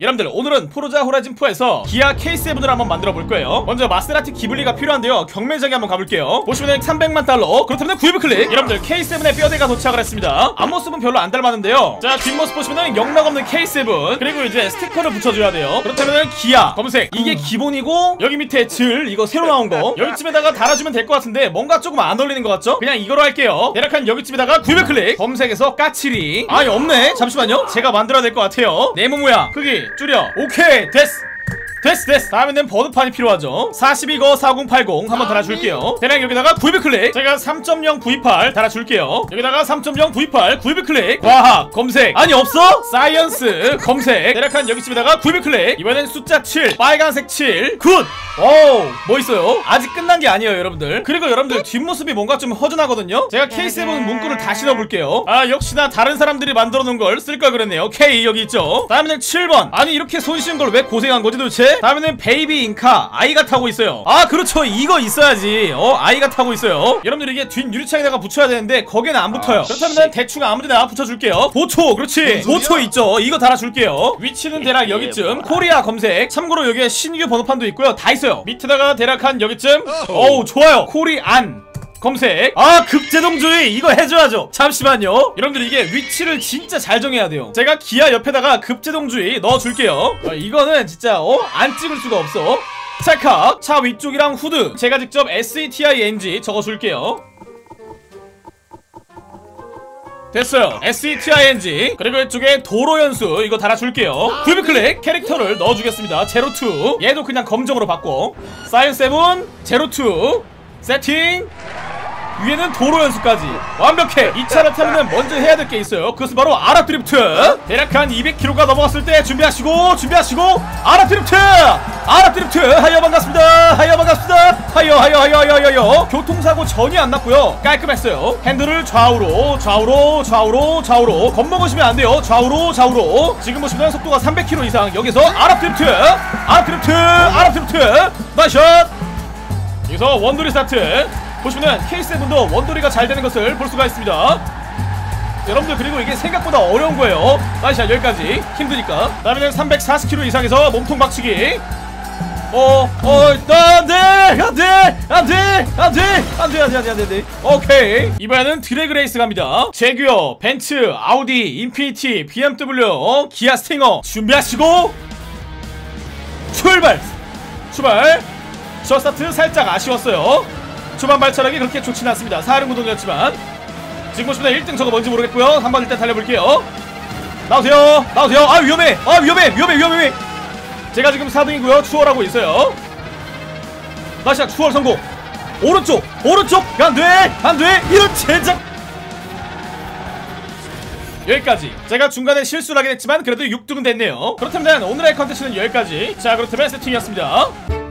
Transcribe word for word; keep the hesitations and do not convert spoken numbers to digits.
여러분들 오늘은 포르자 호라이즌 포에서 기아 케이 세븐을 한번 만들어 볼 거예요. 먼저 마세라티 기블리가 필요한데요. 경매장에 한번 가볼게요. 보시면 삼백만 달러, 그렇다면 구입을 클릭. 여러분들 케이 세븐의 뼈대가 도착을 했습니다. 앞모습은 별로 안 닮았는데요. 자, 뒷모습 보시면 영락없는 케이 세븐, 그리고 이제 스티커를 붙여줘야 돼요. 그렇다면 기아 검색, 이게 기본이고 여기 밑에 질, 이거 새로 나온 거 여기쯤에다가 달아주면 될 것 같은데 뭔가 조금 안 어울리는 것 같죠? 그냥 이거로 할게요. 대략 여기쯤에다가 구입을 클릭. 검색에서 까칠이, 아니 없네. 잠시만요, 제가 만들어야 될 것 같아요. 네모 모양 크기 줄여. 오케이, 됐어 됐어 됐어. 다음에는 번호판이 필요하죠. 사십이 거 사공팔공 한번 달아줄게요. 대략 여기다가 구입을 클릭. 제가 삼 점 영 구이팔 달아줄게요. 여기다가 삼 점 영 구이팔 구입을 클릭. 과학 검색, 아니 없어? 사이언스 검색. 대략 한 여기쯤에다가 구입을 클릭. 이번엔 숫자 칠, 빨간색 칠. 굿! 오우, 뭐 있어요? 아직 끝난 게 아니에요 여러분들. 그리고 여러분들 뒷모습이 뭔가 좀 허전하거든요. 제가 케이 세븐 문구를 다시 넣어볼게요. 아, 역시나 다른 사람들이 만들어 놓은 걸 쓸 걸 그랬네요. K 여기 있죠. 다음에는 칠 번. 아니 이렇게 손쉬운 걸 왜 고생한 거지 도대체? 다음에는 베이비 인카, 아이가 타고 있어요. 아 그렇죠, 이거 있어야지. 어, 아이가 타고 있어요. 여러분들 이게 뒷 유리창에다가 붙여야 되는데 거기는 안 붙어요. 그렇다면 대충 아무데나 붙여줄게요. 보초, 그렇지, 보초 있죠. 이거 달아줄게요. 위치는 대략 여기쯤. 코리아 검색. 참고로 여기에 신규 번호판도 있고요. 다 있어요. 밑에다가 대략 한 여기쯤. 어우 좋아요. 코리안 검색. 아, 급제동주의 이거 해줘야죠. 잠시만요 여러분들, 이게 위치를 진짜 잘 정해야 돼요. 제가 기아 옆에다가 급제동주의 넣어줄게요. 아, 이거는 진짜 어? 안 찍을 수가 없어. 찰칵. 차 위쪽이랑 후드 제가 직접 세팅지 적어줄게요. 됐어요. 세팅지. 그리고 이쪽에 도로연수 이거 달아줄게요. 구입 클릭. 캐릭터를 넣어주겠습니다. 제로투. 얘도 그냥 검정으로 바꿔. 사이언 세븐 제로투 세팅. 위에는 도로연수까지 완벽해. 이 차를 타면 먼저 해야 될 게 있어요. 그것은 바로 아랍 드리프트. 대략 한 이백 킬로미터가 넘어갔을 때 준비하시고 준비하시고 아랍 드리프트. 아랍 드리프트. 하여 반갑습니다. 하여 반갑습니다. 하여 하여 하여 하여 하여. 교통사고 전혀 안 났고요. 깔끔했어요. 핸들을 좌우로 좌우로 좌우로 좌우로. 겁먹으시면 안 돼요. 좌우로 좌우로. 지금 보시면 속도가 삼백 킬로미터 이상. 여기서 아랍 드리프트. 아랍 드리프트. 아랍 드리프트. 나이샷. 여기서 원돌이 스타트. 보시면은 케이 세븐도 원돌이가 잘 되는 것을 볼 수가 있습니다 여러분들. 그리고 이게 생각보다 어려운 거예요. 나이샷. 여기까지 힘드니까. 다음에는 삼백사십 킬로미터 이상에서 몸통 박치기. 어, 어, 안돼, 안돼, 안돼, 안돼, 안돼, 안돼, 안돼, 안돼. 오케이. 이번에는 드래그 레이스 갑니다. 제규어, 벤츠, 아우디, 인피니티, 비엠더블유, 어? 기아 스팅어 준비하시고 출발. 출발. 저 스타트 살짝 아쉬웠어요. 초반 발차력이 그렇게 좋진 않습니다. 사륜 구동이었지만. 지금 보시면 일 등 저거 뭔지 모르겠고요. 한번 일단 달려볼게요. 나오세요, 나오세요. 아 위험해, 아 위험해, 위험해, 위험해. 제가 지금 사 등이고요 추월하고 있어요. 다시 추월 성공. 오른쪽, 오른쪽. 안돼, 안돼. 이런 젠장. 여기까지. 제가 중간에 실수를 하긴 했지만 그래도 육 등은 됐네요. 그렇다면 오늘의 컨텐츠는 여기까지. 자, 그렇다면 세팅이었습니다.